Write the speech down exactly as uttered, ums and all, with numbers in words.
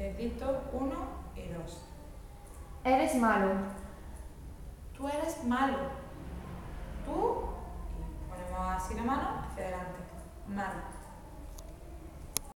Dedito uno y dos. Eres malo. Tú eres malo. Tú, y ponemos así la mano hacia adelante. Malo.